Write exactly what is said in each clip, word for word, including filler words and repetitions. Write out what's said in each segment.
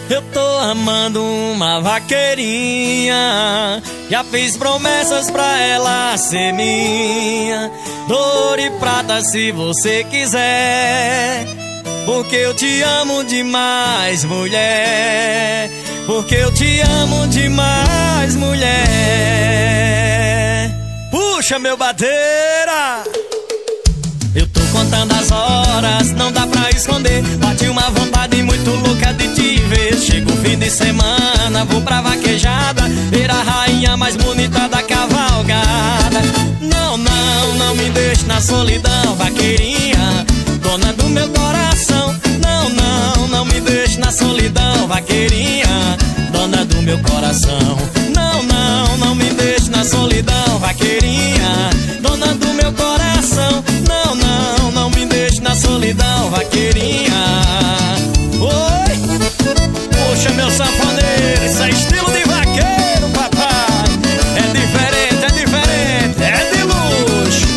Eu tô amando uma vaqueirinha, já fiz promessas pra ela ser minha. Dor e prata se você quiser, porque eu te amo demais, mulher. Porque eu te amo demais, mulher. Puxa, meu bateira! Eu tô contando as horas, não dá pra esconder. Bate uma vontade muito louca de te ver. Chega o fim de semana, vou pra vaquejada, ver a rainha mais bonita da cavalgada. Não, não, não me deixe na solidão, vaqueirinha, dona do meu coração. Não, não, não me deixe na solidão, vaqueirinha, dona do meu coração. Não, não, não me deixe na solidão, vaqueirinha, dona do meu coração. Não, não, não me deixe na solidão, vaqueirinha. Oi! Puxa, meu sanfoneiro, isso é estilo de vaqueiro, papai. É diferente, é diferente, é de luxo.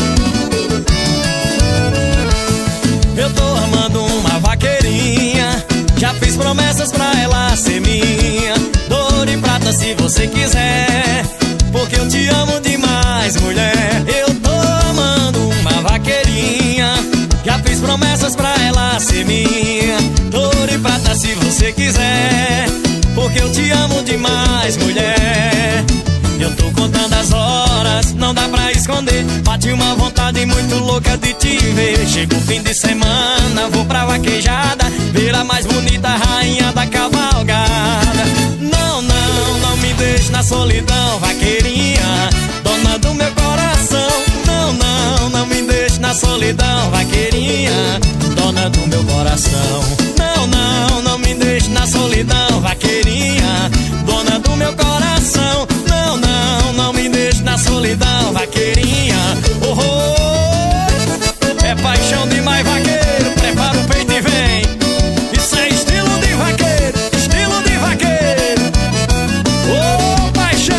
Eu tô amando uma vaqueirinha, já fiz promessas pra ela ser minha. Dor e prata se você quiser, porque eu te amo demais, mulher. Eu tô amando uma vaqueirinha, já fiz promessas pra ela ser minha. Dor e prata se você quiser, porque eu te amo demais, mulher. Eu tô contando as horas, não dá pra esconder. Bate uma vontade muito louca de te ver. Chega o fim de semana, vou pra vaquejada, ver a mais bonita rainha da cavalgada. Não, não, não me deixe na solidão, vaqueirinha, dona do meu coração. Não, não, não me deixe na solidão, vaqueirinha, dona do meu coração. Não, não, não me deixe na solidão, vaqueirinha, dona do meu coração. Não, não, não me deixe na solidão, vaqueirinha. Oh, oh, é paixão demais, vaqueiro, prepara o peito e vem. Isso é estilo de vaqueiro, estilo de vaqueiro. Oh, paixão!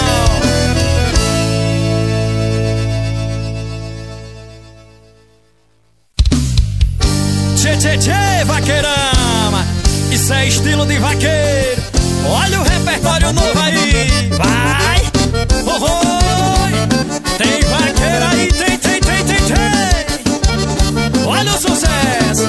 Tchê, tchê, tchê, vaqueirama, isso é estilo de vaqueiro. Olha o repertório novo aí, vai! Oh, oh, tem vaqueiro aí, tem, tem, tem, tem, tem. Olha o sucesso!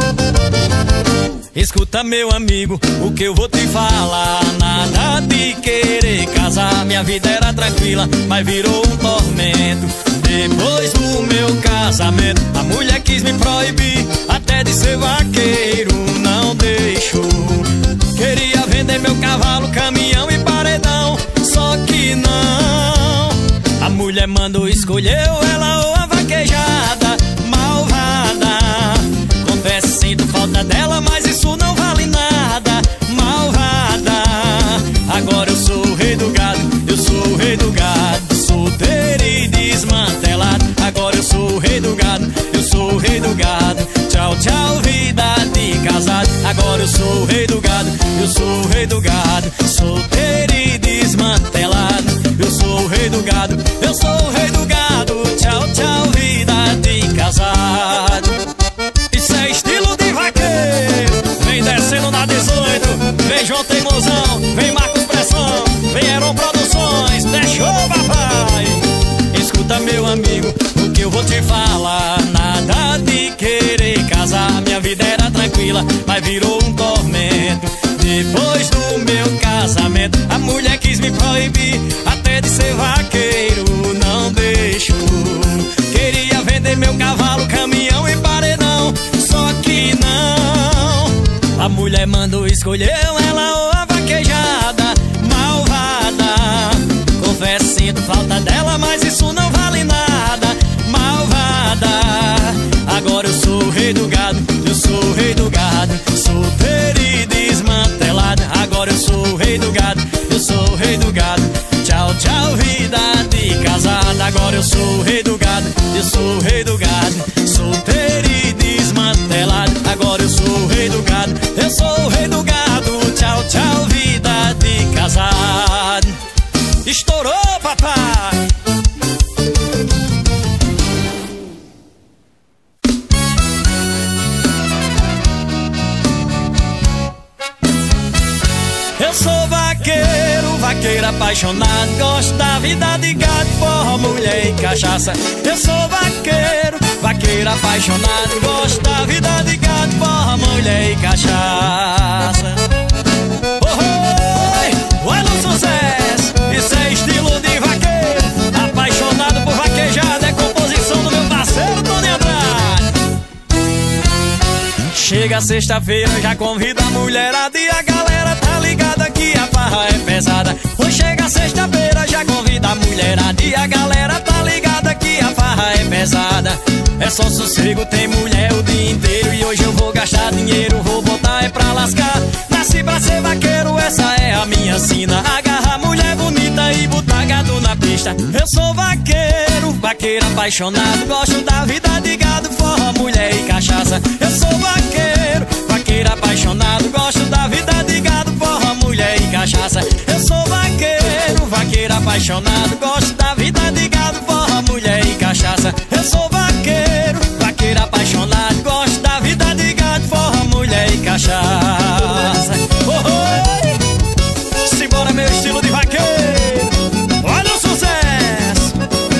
Escuta, meu amigo, o que eu vou te falar. Nada de querer casar, minha vida era tranquila, mas virou um tormento. Depois do meu casamento, a mulher quis me proibir até de ser vaqueiro, não deixou. Queria vender meu cavalo, caminhão e paredão, só que não. A mulher mandou escolher ou ela ou a vaquejada, malvada. Confesso, sinto falta dela, mas isso não vale nada, malvada. Agora eu sou o rei do gado, eu sou o rei do gado, solteiro e desmantelado. Agora eu sou o rei do gado, eu sou o rei do gado. Tchau, tchau, vida de casado. Agora eu sou o rei do gado, eu sou o rei do gado, solteiro e desmantelado. Eu sou o rei do gado, eu sou o rei do gado. Tchau, tchau, vida de casado. Isso é estilo de vaqueiro. Vem descendo na dezoito, vem João Teimosão, vem Marcos Pressão, vem Heron Produções. Deixou, papai. Escuta, meu amigo, o que eu vou te falar. Nada de querer casar, minha vida era tranquila, mas virou um tormento. Depois do meu casamento, a mulher quis me proibir até de ser vaqueiro, não deixou. Queria vender meu cavalo, caminhão e paredão, só que não. A mulher mandou escolher ela ou a vaquejada, malvada. Confesso, sinto falta dela, mas isso não vale nada, malvada. Agora eu sou o rei do gado, eu sou o rei do gado, solteiro e desmantelado. Agora eu sou o rei do gado, eu sou o rei do gado. Tchau, tchau, vida de casada. Agora eu sou o rei do gado, eu sou o rei do gado, solteiro e desmantelado. Agora eu sou o rei do gado, eu sou o rei do gado. Tchau, tchau, vida de casado. Estourou, papai! vaqueiro apaixonado, gosto da vida de gado, forró, mulher e cachaça. Eu sou vaqueiro, vaqueiro apaixonado, gosto da vida de gado, forró, mulher e cachaça. Oh, oh, olha o sucesso, isso é estilo de vaqueiro, apaixonado por vaquejada, é composição do meu parceiro Tony Andrade. Chega sexta-feira, já convido a mulherada e a galera tá ligada que a farra é pesada. Hoje chega sexta-feira, já convido a mulherada e a galera tá ligada que a farra é pesada. É só sossego, tem mulher o dia inteiro e hoje eu vou gastar dinheiro, vou botar é pra lascar. Nasci pra ser vaqueiro, essa é a minha sina, agarrar mulher bonita e botar gado na pista. Eu sou vaqueiro, vaqueiro apaixonado, gosto da vida de gado, forró, mulher e cachaça. Eu sou vaqueiro, vaqueiro apaixonado, gosto da vida de gado, forró, mulher e cachaça. Eu sou vaqueiro, vaqueiro apaixonado, gosto da vida de gado, forró, mulher e cachaça. Eu sou vaqueiro, vaqueiro apaixonado, gosto da vida de gado, forró, mulher e cachaça. Oh, oh, simbora meu estilo de vaqueiro, olha o sucesso.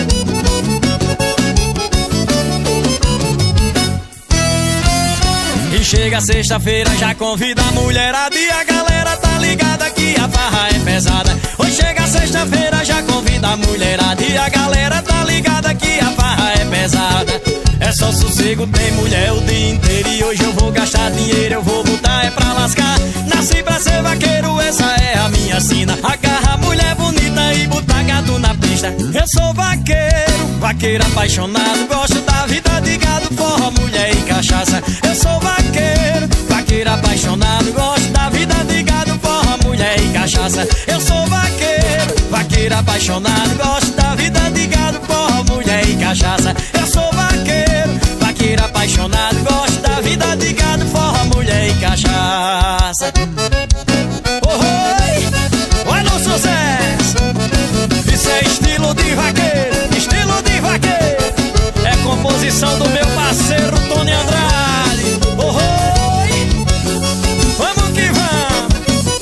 E chega sexta-feira, já convida a mulherada e a galera tá ligada que a farra é pesada. Hoje chega sexta-feira, já convida a mulherada e a galera tá ligada que a farra é pesada. É só sossego, tem mulher o dia inteiro e hoje eu vou gastar dinheiro, eu vou botar é pra lascar. Nasci pra ser vaqueiro, essa é a minha sina, agarrar mulher bonita e botar gado na pista. Eu sou vaqueiro, vaqueiro apaixonado, gosto da vida de gado, forró, mulher e cachaça. Eu sou vaqueiro, vaqueiro apaixonado, gosto da vida de gado, forró, mulher e cachaça. Eu sou vaqueiro, vaqueiro apaixonado, gosto da vida de gado, forró, mulher e cachaça. Eu sou vaqueiro, vaqueiro apaixonado, gosto da vida de gado, forró, mulher e cachaça. Oh, oh, olha o sucesso, isso é estilo de vaqueiro, estilo de vaqueiro, é composição do meu parceiro Tony Andrade. Oh, oh, vamos que vamos.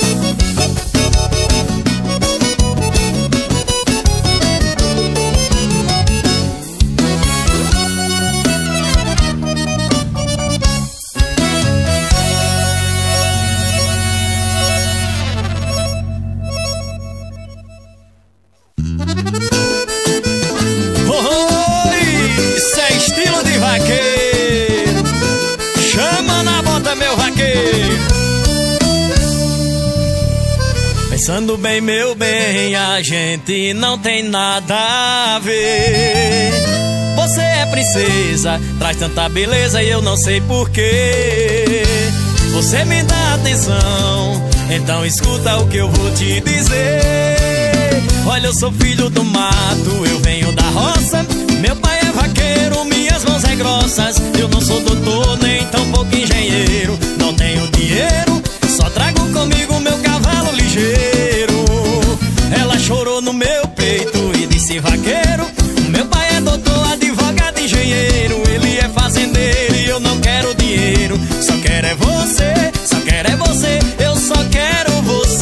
Pensando bem, meu bem, a gente não tem nada a ver. Você é princesa, traz tanta beleza e eu não sei porquê. Você me dá atenção, então escuta o que eu vou te dizer. Olha, eu sou filho do mato, eu venho da roça. Meu pai é vaqueiro, minhas mãos é grossas. Eu não sou doutor, nem tão pouco engenheiro. Não tenho dinheiro, só trago comigo meu cavalo ligeiro. Ela chorou no meu peito e disse: vaqueiro, meu pai é doutor, advogado, engenheiro. Ele é fazendeiro e eu não quero dinheiro. Só quero é você, só quero é você, eu só quero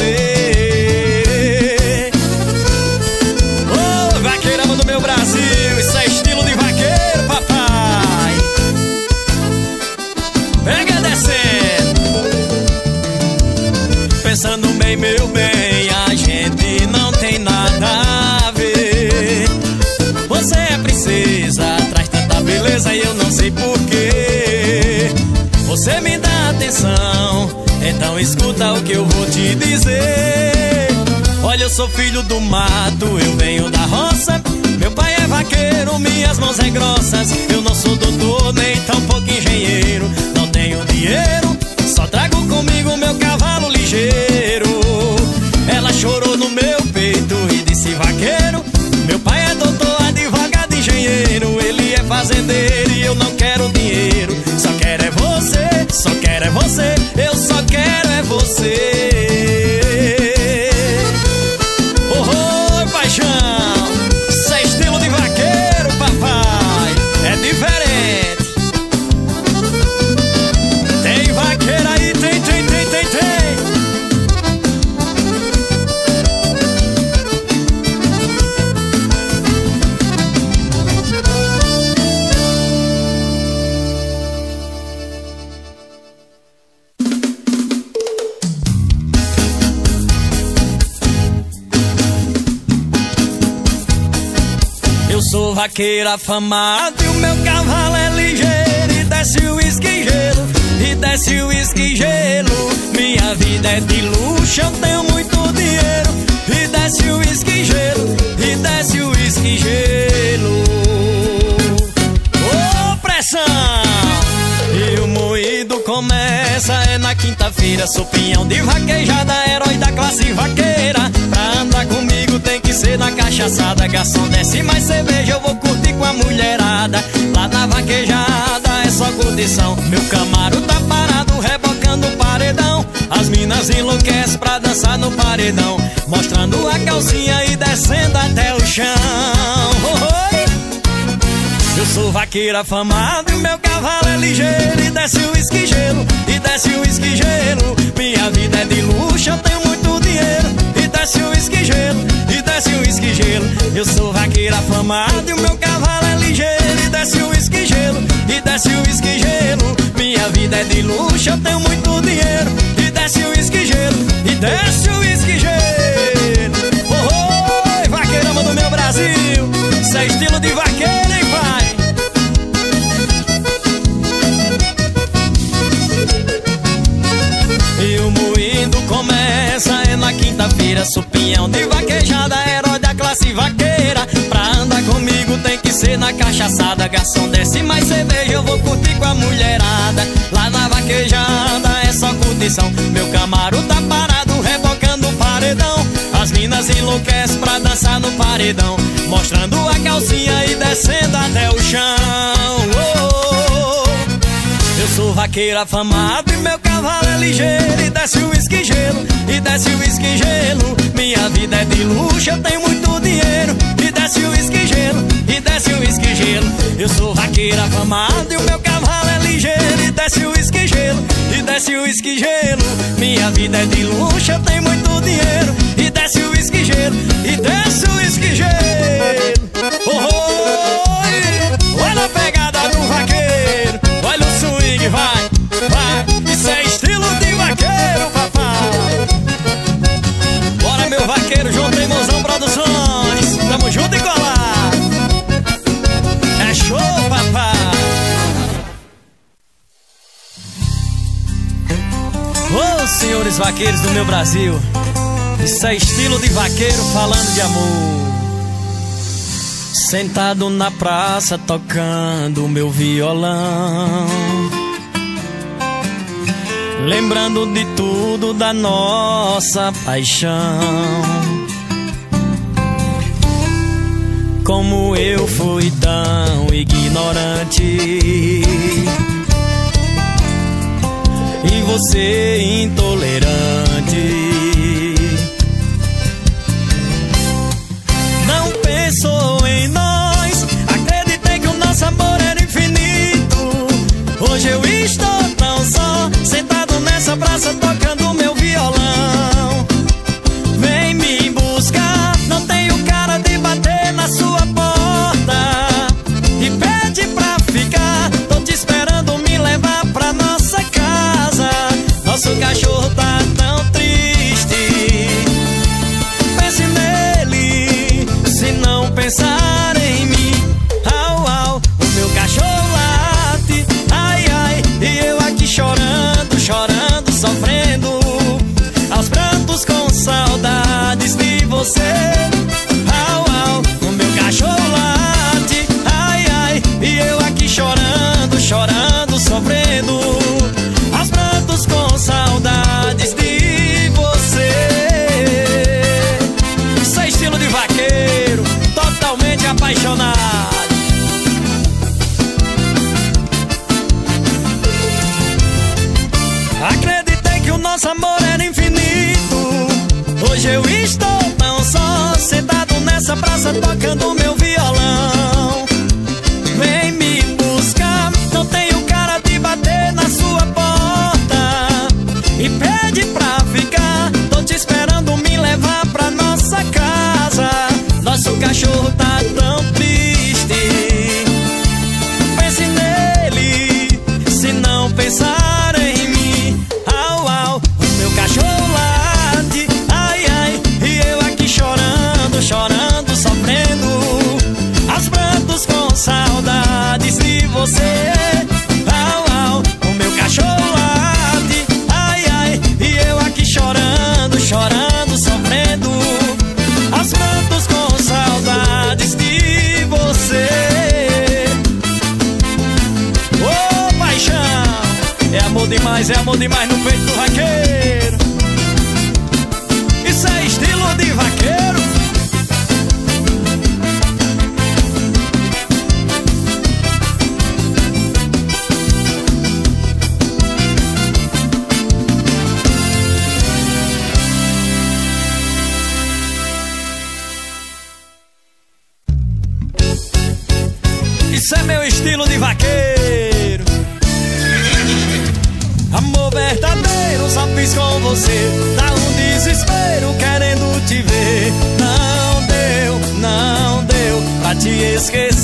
você. Oh, vaqueirama do meu Brasil, isso é estilo de vaqueiro, papai. Pega descendo. Pensando bem, meu bem, a gente não tem nada a ver. Você é princesa, traz tanta beleza e eu não sei porquê. Você me dá atenção, então escuta o que eu vou te dizer. Olha, eu sou filho do mato, eu venho da roça. Meu pai é vaqueiro, minhas mãos é grossas. Eu não sou doutor, nem tão pouco engenheiro. Não tenho dinheiro, só trago comigo meu cavalo ligeiro. Ela chorou no meu peito e disse: vaqueiro, meu pai é doutor, advogado, engenheiro. Ele é fazendeiro e eu não quero dinheiro. Só quero é você, só quero é você, eu só quero é você. Oh, oh, paixão, isso é estilo de vaqueiro, papai. É diferente. vaqueiro afamado e o meu cavalo é ligeiro. E desce o uísque e gelo, e desce o uísque e gelo. Minha vida é de luxo, eu tenho muito dinheiro. E desce o uísque e gelo, e desce o uísque e gelo. Ô, pressão! E o moído começa é na quinta-feira. Sou pinhão de vaquejada, herói da classe vaqueira. Pra andar comigo tem que ser na cachaçada. Garçom, desce mais cerveja, eu vou curtir com a mulherada. Lá na vaquejada é só curtição. Meu Camaro tá parado, rebocando o paredão. As minas enlouquecem pra dançar no paredão, mostrando a calcinha e descendo até o chão. Oi! Eu sou vaqueiro afamado e o meu cavalo é ligeiro. E desce o uísque e gelo, e desce o uísque e gelo. Minha vida é de luxo, eu tenho muito dinheiro. E desce o uísque e gelo, e desce o uísque e gelo. Eu sou vaqueiro afamado e o meu cavalo é ligeiro. E desce o uísque e gelo, e desce o uísque e gelo. Minha vida é de luxo, eu tenho muito dinheiro. E desce o uísque e gelo, e desce o uísque e gelo. Oh, oh, vaqueirama do meu Brasil, isso é estilo de vaqueiro, hein, pai? E o moído começa é na quinta-feira. Sou pinhão de vaquejada, herói da classe vaqueira. Pra andar comigo tem que ser na cachaçada. Garçom, desce mais cerveja, eu vou curtir com a mulherada. Lá na vaquejada é só curtição. Meu Camaro tá parado, rebocando o paredão. As minas enlouquecem pra dançar no paredão, mostrando a calcinha e descendo até o chão. Oh, oh. Eu sou vaqueiro afamado e meu cavalo é ligeiro. E desce o uísque e gelo, e desce o uísque e gelo. Minha vida é de luxo, eu tenho muito dinheiro. E desce o uísque e gelo, e desce o uísque e gelo. Eu sou vaqueiro afamado e o meu cavalo é ligeiro. E desce o uísque e gelo, e desce o uísque e gelo. Minha vida é de luxo, eu tenho muito dinheiro. E desce o uísque e gelo, e desce o uísque e gelo. Oh, oh, olha a pegada do vaqueiro, olha o swing, vai, vai. Isso é estilo de vaqueiro, papai. Bora, meu vaqueiro, João Teimosão Produções. Tamo junto e colado. É show, papai. Ô, oh, senhores vaqueiros do meu Brasil, isso é estilo de vaqueiro falando de amor. Sentado na praça tocando meu violão, lembrando de tudo da nossa paixão. Como eu fui tão ignorante e você intolerante. Não pensou em nós, acreditei que o nosso amor era infinito. Hoje eu estou tão só, sentado nessa praça tocando meu violão. Vem me buscar, não tenho cara de bater na sua porta. E pede pra ficar, tô te esperando me levar pra nossa casa. Nosso cachorro tá tão triste, pense nele, se não pensar em mim. Au, au, o meu cachorro late, ai, ai, e eu aqui chorando, chorando, sofrendo, aos prantos com saudades de você. Au, au, o meu cachorro late, ai, ai, e eu aqui chorando, chorando, sofrendo, aos prantos com saudades de você. Isso é estilo de vaqueiro, totalmente apaixonado. Acreditei que o nosso amor era infinito. Hoje eu estou tão só, sentado nessa praça tocando meu violão. Vem me buscar, não tenho cara de bater na sua porta. E pede pra ficar, tô te esperando me levar pra nossa casa. Nosso cachorro tá tão triste, pense nele, se não pensar em mim. Au, au, o meu cachorro late, ai, ai, e eu aqui chorando, chorando, sofrendo, amor demais, é amor demais no peito do vaqueiro. Isso é estilo de vaqueiro. Isso é meu estilo de vaqueiro. Amor verdadeiro, só fiz com você. Dá um desespero querendo te ver. Não deu, não deu pra te esquecer.